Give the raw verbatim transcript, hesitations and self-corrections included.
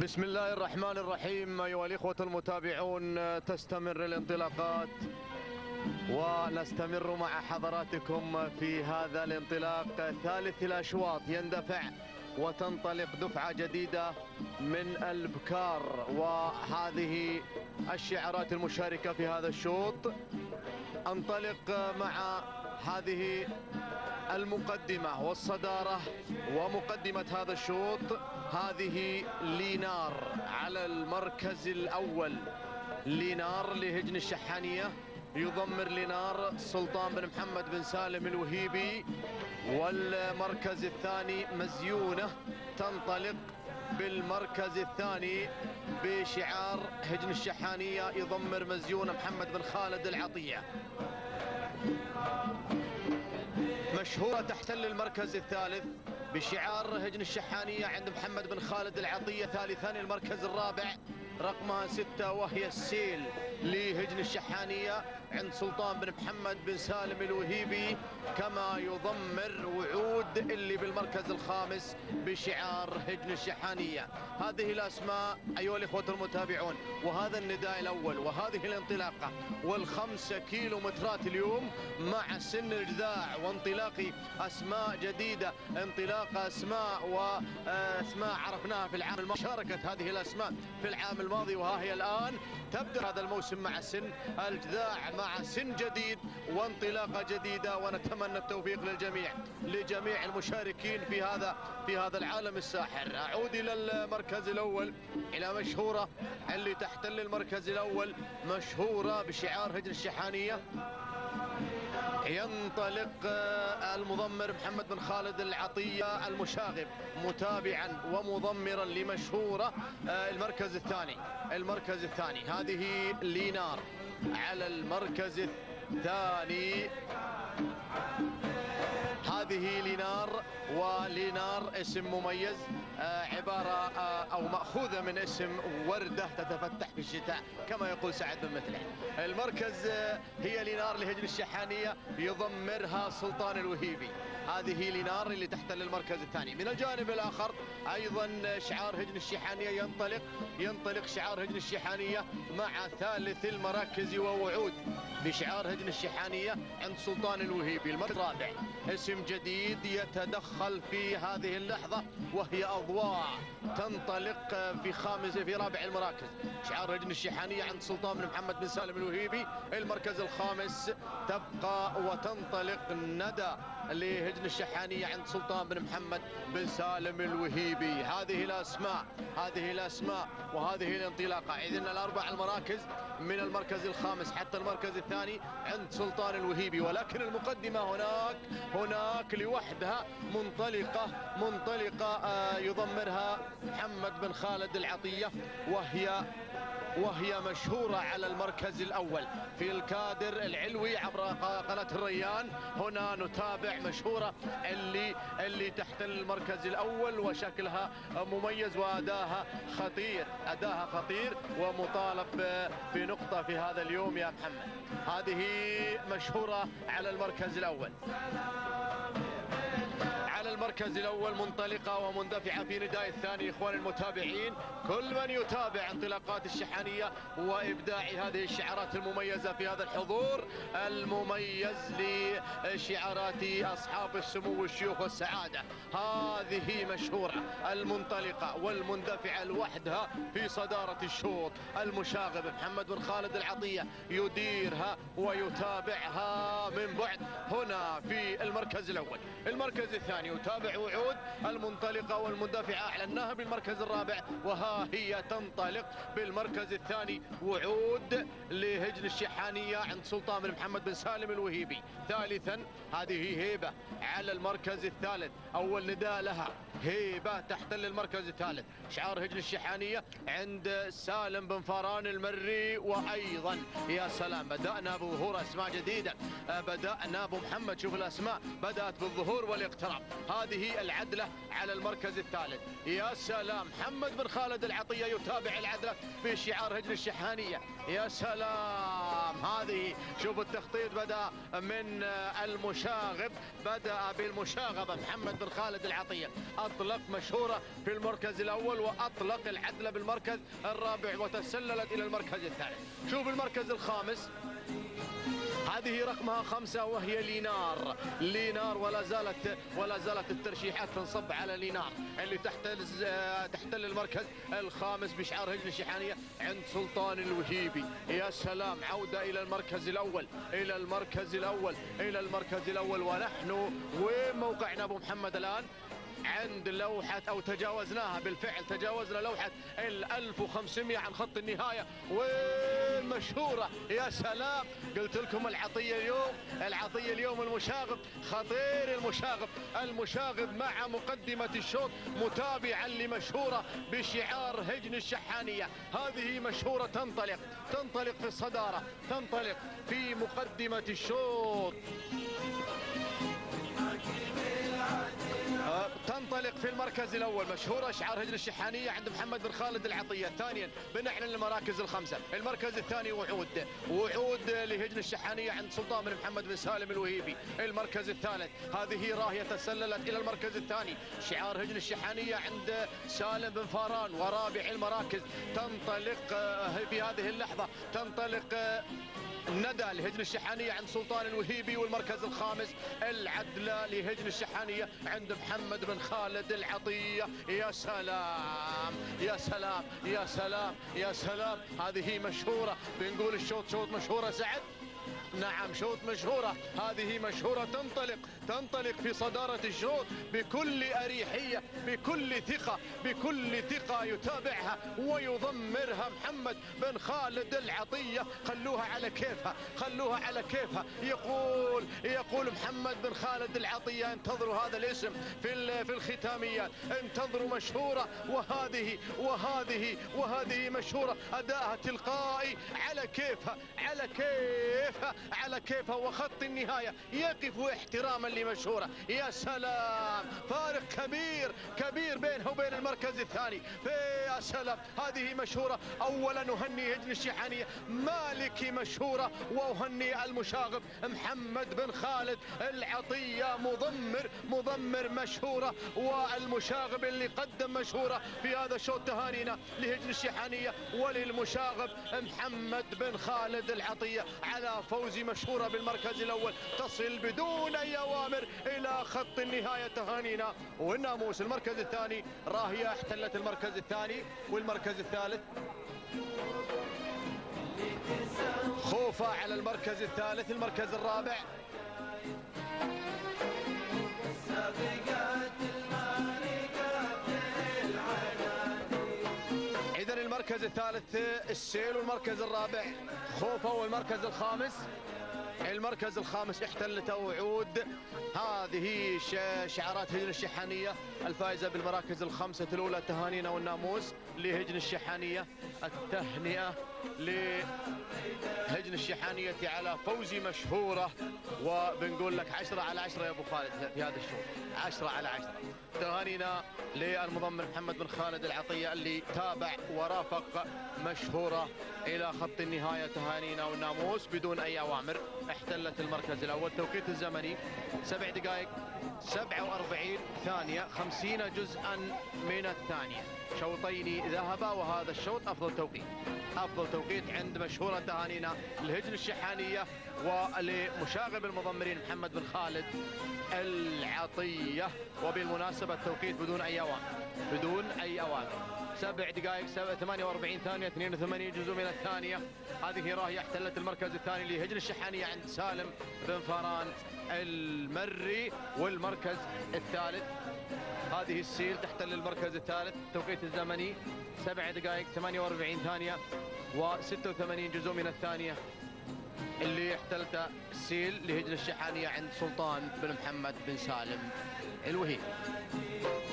بسم الله الرحمن الرحيم. أيها الإخوة المتابعون، تستمر الانطلاقات ونستمر مع حضراتكم في هذا الانطلاق. ثالث الأشواط يندفع وتنطلق دفعة جديدة من البكار، وهذه الشعارات المشاركة في هذا الشوط. انطلق مع هذه المقدمة والصدارة ومقدمة هذا الشوط. هذه لينار على المركز الأول، لينار لهجن الشحانية، يضمر لينار سلطان بن محمد بن سالم الوهيبي. والمركز الثاني مزيونة تنطلق بالمركز الثاني بشعار هجن الشحانية، يضمر مزيونة محمد بن خالد العطية. مشهورة تحتل المركز الثالث بشعار هجن الشحانية عند محمد بن خالد العطية. ثالثا المركز الرابع رقمها ستة وهي السيل لهجن الشحانية عند سلطان بن محمد بن سالم الوهيبي، كما يضمر وعود اللي بالمركز الخامس بشعار هجن الشحانية. هذه الأسماء أيها الإخوة المتابعون، وهذا النداء الأول وهذه الانطلاقة والخمسة كيلو مترات اليوم مع سن الجذاع وانطلاق أسماء جديدة، انطلاق أسماء وأسماء عرفناها في العام الماضي، شاركت هذه الأسماء في العام الماضي، وها هي الآن تبدأ هذا الموسم مع سن الجذاع، مع سن جديد وانطلاقة جديدة. ونتمنى التوفيق للجميع لجميع المشاركين في هذا في هذا العالم الساحر. أعود إلى المركز الأول، إلى مشهورة اللي تحتل المركز الأول، مشهورة بشعار هجن الشحانية. ينطلق المضمر محمد بن خالد العطية المشاغب متابعا ومضمرا لمشهورة. المركز الثاني المركز الثاني هذه لينار على المركز الثاني. هذه لينار، ولينار اسم مميز، عبارة أو مأخوذة من اسم وردة تتفتح في الشتاء كما يقول سعد بن مثله. المركز هي لينار لهجن الشحانية، يضمرها سلطان الوهيبي. هذه لينار اللي تحتل المركز الثاني. من الجانب الآخر أيضا شعار هجن الشحانية ينطلق ينطلق شعار هجن الشحانية مع ثالث المراكز ووعود بشعار هجن الشحانية عند سلطان الوهيبي. المركز الرابع اسم جديد يتدخل في هذه اللحظة، وهي أضواء تنطلق في خامس في رابع المراكز. شعار هجن الشحانية عند سلطان بن محمد بن سالم الوهيبي. المركز الخامس تبقى وتنطلق ندى لهجن الشحانية عند سلطان بن محمد بن سالم الوهيبي. هذه الأسماء هذه الأسماء وهذه الانطلاقة. إذن الأربع المراكز من المركز الخامس حتى المركز الثاني عند سلطان الوهيبي، ولكن المقدمة هناك هناك لوحدها منطلقة منطلقة آه يضمرها محمد بن خالد العطية، وهي وهي مشهورة على المركز الأول في الكادر العلوي عبر قناة الريان. هنا نتابع مشهورة اللي اللي تحتل المركز الأول، وشكلها مميز وأداها خطير أداها خطير ومطالب في نقطة في هذا اليوم يا محمد. هذه مشهورة على المركز الأول المركز الأول منطلقة ومندفعة في نداء الثاني. إخواني المتابعين، كل من يتابع انطلاقات الشحانية وإبداع هذه الشعارات المميزة في هذا الحضور المميز لشعارات أصحاب السمو والشيوخ والسعادة. هذه مشهورة المنطلقة والمندفعة لوحدها في صدارة الشوط. المشاغب محمد بن خالد العطية يديرها ويتابعها من بعد هنا في المركز الأول. المركز الثاني يتابع وعود المنطلقة والمندفعة، أعلناها بالمركز الرابع، وها هي تنطلق بالمركز الثاني وعود لهجن الشحانية عند سلطان بن محمد بن سالم الوهيبي. ثالثا هذه هيبة على المركز الثالث، أول نداء لها هيبة تحتل المركز الثالث. شعار هجن الشحانية عند سالم بن فاران المري. وأيضا يا سلام بدأنا بظهور أسماء جديدة، بدأنا أبو محمد، شوف الأسماء بدأت بالظهور والاقتراب. هذه هذه العدلة على المركز الثالث. يا سلام، محمد بن خالد العطية يتابع العدلة بشعار هجن الشحانية. يا سلام، هذه شوف التخطيط بدأ من المشاغب، بدأ بالمشاغبة محمد بن خالد العطية، أطلق مشهورة في المركز الأول وأطلق العدلة بالمركز الرابع وتسللت إلى المركز الثالث. شوف المركز الخامس، هذه رقمها خمسة وهي لينار. لينار ولا زالت ولا زالت الترشيحات تنصب على لينار اللي تحتل تحتل المركز الخامس بشعار هجن الشحانية عند سلطان الوهيبي. يا سلام، عودة إلى المركز الأول، إلى المركز الأول، إلى المركز الأول. ونحن وين موقعنا أبو محمد الآن؟ عند لوحة أو تجاوزناها بالفعل، تجاوزنا لوحة ال ألف وخمسمئة عن خط النهاية. والمشهورة يا سلام، قلت لكم العطية اليوم، العطية اليوم المشاغب خطير. المشاغب المشاغب مع مقدمة الشوط متابعا لمشهورة بشعار هجن الشحانية. هذه مشهورة تنطلق تنطلق في الصدارة، تنطلق في مقدمة الشوط، تنطلق في المركز الاول. مشهوره شعار هجن الشحانيه عند محمد بن خالد العطيه. ثانيا بنعلن المراكز الخمسه. المركز الثاني وعود، وعود لهجن الشحانيه عند سلطان بن محمد بن سالم الوهيبي. المركز الثالث هذه راهيه تسللت الى المركز الثاني، شعار هجن الشحانيه عند سالم بن فاران. ورابع المراكز تنطلق في هذه اللحظه، تنطلق ندى لهجن الشحانية عند سلطان الوهيبي. والمركز الخامس العدلة لهجن الشحانية عند محمد بن خالد العطية. يا سلام يا سلام يا سلام يا سلام، هذه مشهورة. بنقول الشوط شوط مشهورة سعد. نعم، شوط مشهورة. هذه مشهورة تنطلق تنطلق في صدارة الشوط بكل أريحية، بكل ثقة، بكل ثقة يتابعها ويضمرها محمد بن خالد العطية. خلوها على كيفها، خلوها على كيفها. يقول يقول محمد بن خالد العطية انتظروا هذا الاسم في في الختاميات، انتظروا مشهورة. وهذه وهذه وهذه مشهورة، أداءها تلقائي على كيفها، على كيفها، على كيفها. وخط النهاية يقف احتراما لمشهورة. يا سلام، فارق كبير كبير بينها وبين المركز الثاني. يا سلام، هذه مشهورة. أولا أهني هجن الشحانية مالكي مشهورة، وأهني المشاغب محمد بن خالد العطية مضمر مضمر مشهورة. والمشاغب اللي قدم مشهورة في هذا الشوط. تهانينا لهجن الشحانية وللمشاغب محمد بن خالد العطية على فوز مشهورة بالمركز الأول، تصل بدون أي أوامر إلى خط النهاية. تهانينا. والناموس المركز الثاني، راهية احتلت المركز الثاني. والمركز الثالث خوفة على المركز الثالث. المركز الرابع إذن المركز الثالث السيل، والمركز الرابع خوفة، والمركز الخامس المركز الخامس احتلته وعود. هذه شعارات هجن الشحانية الفائزة بالمراكز الخمسة الأولى. تهانينا والناموس لهجن الشحانية، التهنئة لهجن الشحانية على فوز مشهورة. وبنقول لك عشرة على عشرة يا أبو خالد في هذا الشوط، عشرة على عشرة. تهانينا للمضمر محمد بن خالد العطية اللي تابع ورافق مشهورة إلى خط النهاية. تهانينا والناموس بدون أي أوامر احتلت المركز الأول. توقيت الزمني سبع دقائق سبعة وأربعين ثانية، خمسين جزءا من الثانية. شوطين ذهبا، وهذا الشوط أفضل توقيت، أفضل توقيت عند مشهورة. تهانينا لهجن الشحانية ولمشاغب المضمرين محمد بن خالد العطية. وبالمناسبة التوقيت بدون أي أوامر، بدون أي أوامر. سبع دقائق ثمانية وأربعين ثانية، اثنين وثمانين جزء من الثانية. هذه راهية احتلت المركز الثاني لهجن الشحانية عند سالم بن فاران المري. والمركز الثالث هذه السيل تحتل المركز الثالث. توقيت الزمني سبع دقائق ثمانية وأربعين ثانية وستة وثمانين جزء من الثانية اللي احتلت السيل لهجن الشحانية عند سلطان بن محمد بن سالم الوهيبي.